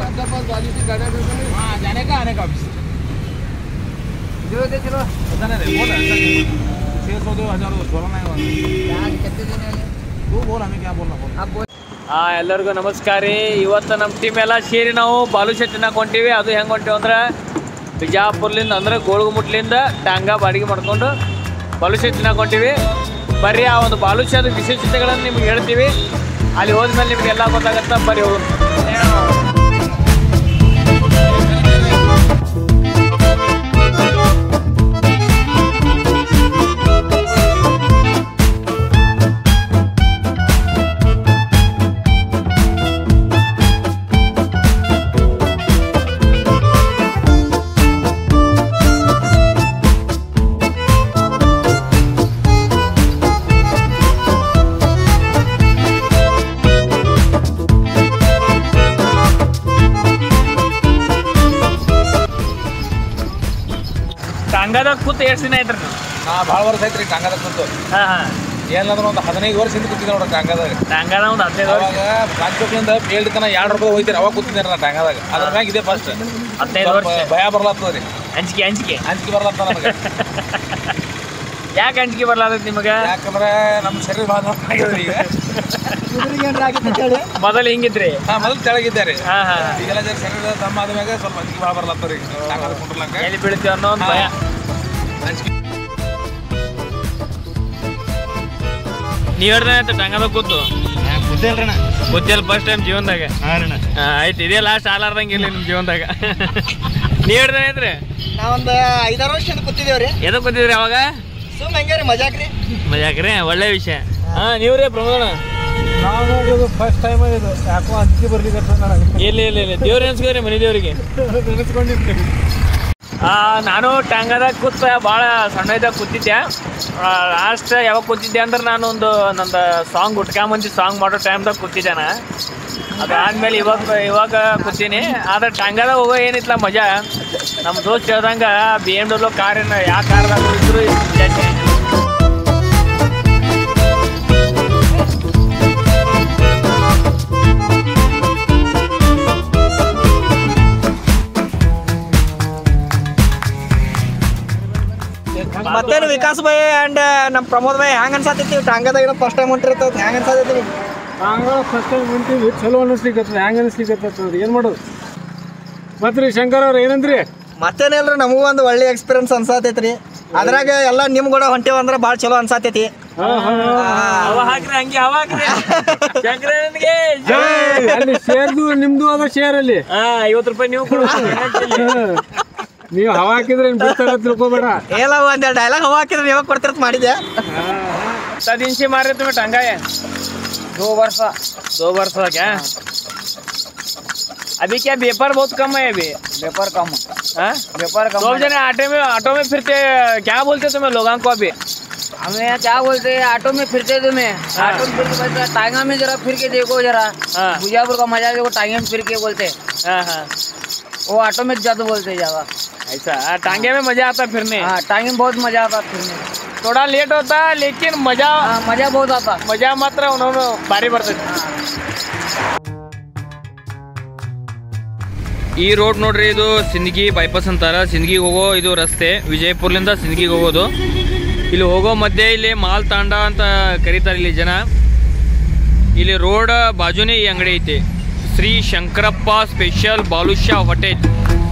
आपका पास वाली की गाड़ी हाँ जाने का आने का ऑफिस दे चलो पता नहीं बोल 600 दो 1000 बोला नहीं कितने दिन है तू बोल हमें क्या बोलना बोल आप बोल ಎಲ್ಲರಿಗೂ ನಮಸ್ಕಾರ ರೀ ಇವತ್ತು ನಮ್ಮ ಟೀಮ್ ಎಲ್ಲ ಸೇರಿ ನಾವು ಬಾಲುಷ ತಿನ್ನಕ್ಕೆ ಹೊಂಟೀವಿ ಅದು ಹೆಂಗೆ ಹೊಂಟೀವಿ ಅಂದ್ರೆ ಬಿಜಾಪುರ್ಲಿಂದ ಅಂದ್ರೆ ಗೋಳಗುಮುಟ್ಲಿಂದ ಟಾಂಗಾ ಬಾಡಿಗೆ ಮಾಡ್ಕೊಂಡು ಬಾಲುಷ ತಿನ್ನಕ್ಕೆ ಹೊಂಟೀವಿ ಬರ್ರಿ ಆ ಒಂದು ಬಾಲುಷದ ವಿಶೇಷತೆಗಳನ್ನು ನಿಮ್ಗೆ ಹೇಳ್ತೀವಿ ಅಲ್ಲಿ ಹೋದ್ಮೇಲೆ ನಿಮ್ಗೆ ಎಲ್ಲ ಗೊತ್ತಾಗತ್ತೆ ಬರ್ರಿ ಹೋಗಿ ಟಾಂಗಾದಾಗ ಕೂತು ಎಷ್ಟು ದಿನ ಐತ್ರಿ ಭಾಳ ವರ್ಷ ಐತ್ರಿ ಟಾಂಗಾದಾಗ ಕೂತು ಏನಂದ್ರೆ ಒಂದು 15 ವರ್ಷದಿಂದ ಕೂತಿದ್ದೆ ನೋಡ್ರಿ ಟಾಂಗಾದಾಗ ಒಂದು 15 ವರ್ಷ ರಾಜ್ಯದಿಂದ ಫೀಲ್ಡ್ ತನ 2 ರೂಪಾಯಿ ಹೋಯ್ತೀರಿ ಅವಾಗ ಕೂತಿದ್ದೆ ನಾ ಟಾಂಗಾದಾಗ ಅದ್ರ ಮ್ಯಾಗ ಇದೆ ಫಸ್ಟ್ 15 ವರ್ಷ ಭಯ ಬರ್ಲಾತ್ತದ ರೀ ಅಂಜಿಕೆ ಬರ್ಲಾತ್ತ ನನಗೆ ಯಾಕೆ ಅಂಜಿಕೆ ಬರ್ಲಾತೈತಿ ನಿಮಗೆ ಯಾಕಂದ್ರೆ ನಮ್ಮ ಶರೀರ ಭಾಳ ಆಗ್ಯದ್ರಿ ಈಗ ಮೊದಲು ಹಿಂಗಿದ್ರಿ ಮೊದಲು ತೆಳಗಿದ್ದಾರೆ ಈಗೆಲ್ಲ ಶರೀರ ತಮ್ಮ ಆದ ಮ್ಯಾಗ ಸ್ವಲ್ಪ ಅಂಜಿಕೆ ಭಾಳ ಬರ್ಲಾತ್ತರಿ ಟಾಂಗಾದಾಗ ಕುಂಡ್ರಲಂಗ ಎಲ್ಲಿ ಬೀಳ್ತೀವಿ ಅನ್ನೋ ಒಂದು ಭಯ ನೀವು ಹೇಳ್ದೆ ಆಯ್ತು ಟಾಂಗಾದಾಗ ಕೂತು ಗೊತ್ತಿಲ್ಲ ಫಸ್ಟ್ ಟೈಮ್ ಜೀವನದಾಗ ಆಯ್ತು ಇದೇ ಲಾಸ್ಟ್ ಆಲಾರ್ದಂಗೆ ಇಲ್ಲ ನಿಮ್ಮ ಜೀವನದಾಗ ನೀವು ಹೇಳ್ದೆ ಐತ್ರಿ ನಾವೊಂದು 5-6 ವರ್ಷದಿಂದ ಕೂತಿದ್ದೇವ್ರಿ ಎದಕ್ಕೆ ಕೂತಿದ್ರಿ ಅವಾಗ ಸುಮ್ಮನೆ ಹಂಗೆ ರೀ ಮಜಾಕ್ರಿ ಒಳ್ಳೆ ವಿಷಯ ನೀವ್ರಿ ಪ್ರಮೋದಣ್ಣ ನಾವು ಫಸ್ಟ್ ಟೈಮ್ ಇದು ಯಾಕೋ ಅಂಜಿಕೆ ಬರ್ಲಿಕ್ಕೆ ಇಲ್ಲ ದೇವ್ರ ಅನ್ಸ್ಕೊದ್ರಿ ಮನೆ ದೇವ್ರಿಗೆ ನೆನೆಸ್ಕೊಂಡಿರ್ತೀವಿ ನಾನು ಟಾಂಗಾದಾಗ ಕೂತ ಭಾಳ ಸಣ್ಣ ಇದ್ದಾಗ ಕೂತಿದ್ದೆ ಲಾಸ್ಟ್ ಯಾವಾಗ ಕೂತಿದ್ದೆ ಅಂದ್ರೆ ನಾನು ನಂದು ಸಾಂಗ್ ಉಟ್ಕೊಂಬಂದು ಸಾಂಗ್ ಮಾಡೋ ಟೈಮ್ದಾಗ ಕೂತಿದ್ದೆ ನಾ ಅದಾದ್ಮೇಲೆ ಇವಾಗ ಕೂತೀನಿ ಆದ್ರೆ ಟಾಂಗಾದಾಗ ಹೋಗೋ ಏನಿತ್ತಲ್ಲ ಮಜಾ ನಮ್ಮ ದೋಸ್ತ್ ಹೇಳ್ದಂಗೆ BMW ಕಾರಿನ ಯಾವ ಕಾರ್ದಾಗ ಹೋಗಿದ್ರು ಜಾಸ್ತಿ ಮತ್ತೇನು ವಿಕಾಸ್ ಭಾಯ್ ಅಂಡ್ ನಮ್ಮ ಪ್ರಮೋದ್ ಭಾಯ್ ಹ್ಯಾಂಗ ಅನ್ಸಾತೈತಿ ಟಾಂಗಾದಾಗ ಫಸ್ಟ್ ಟೈಮ್ ಹೊಂಟಿರ್ತದ ಹ್ಯಾಂಗ ಅನ್ಸಾತೈತಿ ಟಾಂಗಾ ಫಸ್ಟ್ ಟೈಮ್ ಹೊಂಟಿವಿ ಚಲೋ ಅನ್ನಿಸ್ಲಿಕ್ಕೆ ಹ್ಯಾಂಗ ಅನಿಸ್ಲಿಕ್ಕೆ ಏನು ಮಾಡೋದು ಮತ್ತೆ ರೀ ಶಂಕರ್ ಅವ್ರು ಏನಂದ್ರಿ ಮತ್ತೇನಿಲ್ರಿ ನಮಗೂ ಒಂದು ಒಳ್ಳೆ ಎಕ್ಸ್ಪೀರಿಯನ್ಸ್ ಅನ್ಸಾತೈತ್ರಿ ಅದ್ರಾಗ ಎಲ್ಲ ನಿಮ್ ಕೂಡ ಹೊಂಟೇವ ಅಂದ್ರೆ ಭಾಳ ಚಲೋ ಅನ್ಸಾತೈತಿ ಅಲ್ಲಿ ಶೇರ್ದು ನಿಮ್ದು ಅದ ಶೇರ್ ಅಲ್ಲಿ 50 ರೂಪಾಯಿ ನೀವು ನೀವು ಹವಾ ಹಾಕಿದ್ರೆ ಬಿಡ್ತಾರ ತಿಳ್ಕೊಬೇಡ ಎಲ್ಲ ಒಂದ್ ಡೈಲಾಗ್ ಹವಾ ಹಾಕಿದ್ರೆ ನೀವಾಗ ಕೊಡ್ತಿರತ್ ಮಾಡಿದ್ದೆ 7 दिन से मार रहे तुम्हें टांगा है 2 वर्ष हो क्या अभी क्या व्यापार बहुत कम है अभी व्यापार कम सब जने ऑटो में फिरते क्या बोलते तुम्हें लोगों को अभी हमें यहाँ क्या बोलते हैं ऑटो में फिरते तुम्हें ऑटो में फिर के टांगा में जरा फिर के देखो जरा बुजापुर का मजा देखो टांगे में फिर के बोलते वो ऑटो में ज्यादा बोलते ज्यादा ऐसा टांगे में मजा आता फिरने टांगे में बहुत मजा आता फिरने थोड़ा लेट होता लेकिन मजा बहुत आता मजा मात्र उन्होंने बारी बರ್ತದೆ ಈ ರೋಡ್ ನೋಡ್ರಿ ಇದು ಸಿಂದಗಿ ಬೈಪಾಸ್ ಅಂತಾರ ಸಿಂದಗಿಗೆ ಹೋಗೋ ಇದು ರಸ್ತೆ ವಿಜಯಪುರದಿಂದ ಸಿಂದಗಿಗೆ ಹೋಗೋದು ಇಲ್ಲಿ ಹೋಗೋ ಮಧ್ಯೆ ಇಲ್ಲಿ ಮಾಲ್ ತಾಂಡ ಅಂತ ಕರೀತಾರೆ ಇಲ್ಲಿ ಜನ ಇಲ್ಲಿ ರೋಡ್ ಬಾಜುನೇ ಈ ಅಂಗಡಿ ಐತೆ ಶ್ರೀ ಶಂಕರಪ್ಪ ಸ್ಪೆಷಲ್ ಬಾಲುಷಾ ಹೋಟೆಲ್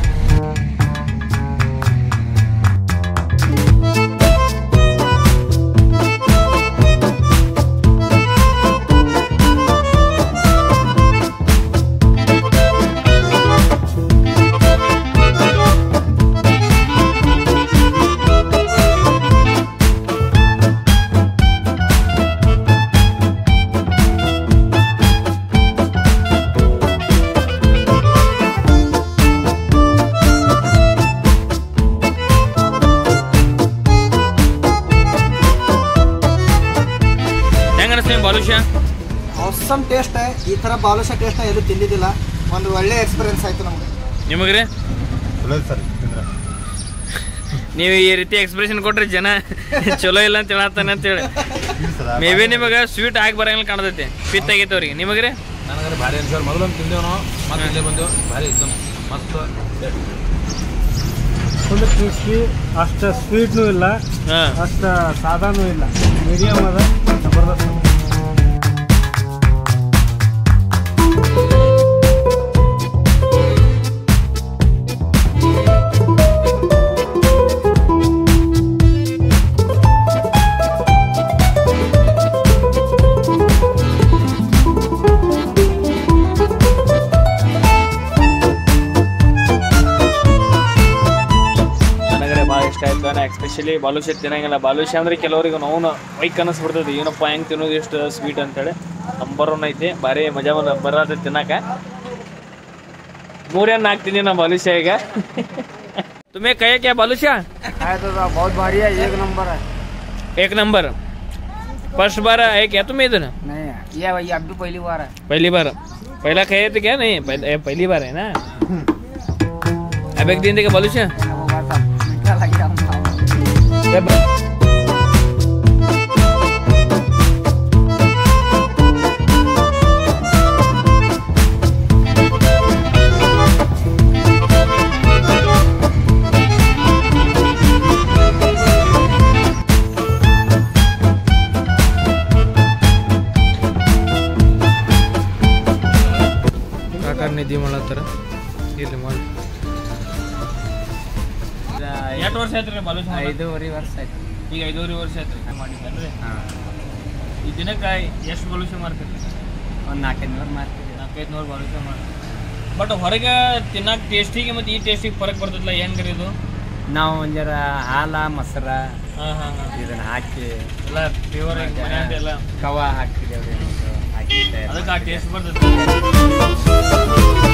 ಬಾಲುಷಾ ಆಸಮ್ ಟೇಸ್ಟ್ ಈ ತರ ಬಾಲುಷಾ ಟೇಸ್ಟ್ ಎಲ್ಲೂ ತಿಂದಿದ್ದಿಲ್ಲ ಒಂದು ಒಳ್ಳೆ ಎಕ್ಸ್ಪೀರಿಯನ್ಸ್ ಆಯ್ತು ನಮಗೆ ನಿಮಗ್ರಿ ಸರ್ ನೀವು ಈ ರೀತಿ ಎಕ್ಸ್ಪ್ರೆಷನ್ ಕೊಟ್ರೆ ಜನ ಚಲೋ ಇಲ್ಲ ಅಂತ ಹೇಳತ್ತಾನೆ ಅಂತ ಹೇಳಿ ಮೇ ಬಿ ನಿಮಗೆ ಸ್ವೀಟ್ ಆಗಿ ಬರಂಗಿಲ್ಲ ಕಾಣತೈತಿ ಪಿತ್ ಆಗೈತೆ ಅವ್ರಿಗೆ ನಿಮಗ್ರಿ ನನಗರೆ ಭಾರಿ ಅನ್ಸರ್. ಮೊದಲೊಂದು ತಿಂದೇವು ನಾವು, ಮತ್ತೆ ಇಲ್ಲೇ ಬಂದೆವು. ಭಾರಿ ಎಕ್ದಮ್ ಮಸ್ತ್. ಫುಲ್ ಕ್ರಿಸ್ಪಿ, ಅಷ್ಟು ಸ್ವೀಟ್ನೂ ಇಲ್ಲ, ಅಷ್ಟು ಸಾದಾನೂ ಇಲ್ಲ, ಮೀಡಿಯಮ್ ಅದ, ಜಬರ್ದಸ್ತ್. ಎಸ್ಪೆಷಲಿ ಬಾಲುಷ ತಿನ್ನಂಗಿಲ್ಲ. ಬಾಲುಷ ಅಂದ್ರೆ ಕೆಲವರಿಗೆ ನಾವು ವೈಕ್ ಅನ್ನಿಸ್ಬಿಡ್ತದೆ, ಏನಪ್ಪ ಹೆಂಗೆ ತಿನ್ನೋದು ಎಷ್ಟು ಸ್ವೀಟ್ ಅಂತೇಳಿ. ನಂಬರ್ 1 ಐತಿ, ಭಾರಿ ಮಜಾ ಬರೋದು ತಿನ್ನಕ. 3 ಹಾಕ್ತೀನಿ ನಾ ಬಾಲುಷ ಈಗ. तुम्हें कहे क्या बालूशाह? बहुत भारी है, 1 नंबर है. 1 नंबर. फर्स्ट बार है क्या तुम्हें इधर? नहीं ये अब भी पहली बार है. पहली बार. पहला खाए थे क्या? नहीं पहली बार है ना. अब एक दिन देगा बालूशाह. ನಿಧಿ ಮಾಡತ್ತಾರ ಇಲ್ಲಿ ಮಾಡಿ. ಎಷ್ಟು ವರ್ಷ ಆಯ್ತು ಬಾಲುಷ? 5.5 ವರ್ಷ ಆಯ್ತು. ಈಗ 5.5 ವರ್ಷ ಆಯ್ತು ಮಾಡಿದ್ರಿ. ಈ ದಿನಕ್ಕೆ ಎಷ್ಟು ಬಾಲುಷ ಮಾಡ್ತೀರಿ? ಒಂದು 4-5 ಮಾಡ್ತೀವಿ. 4-5 ಬಾಲುಷ ಮಾಡ್ತೀವಿ. ಬಟ್ ಹೊರಗೆ ತಿನ್ನಕ್ಕೆ ಟೇಸ್ಟಿಗೆ ಮತ್ತು ಈ ಟೇಸ್ಟಿಗೆ ಫರಕ್ ಬರ್ತದಲ್ಲ, ಹೆಂಗ್ರಿ ಇದು? ನಾವು ಒಂಜರ ಹಾಲ ಮೊಸರ ಇದನ್ನ ಹಾಕಿ ಎಲ್ಲ ಪ್ಯೂರ್ ಎಲ್ಲ ಕವ ಹಾಕಿದ್ದೇವೆ, ಅದಕ್ಕೆ ಆ ಟೇಸ್ಟ್ ಬರ್ತದೆ.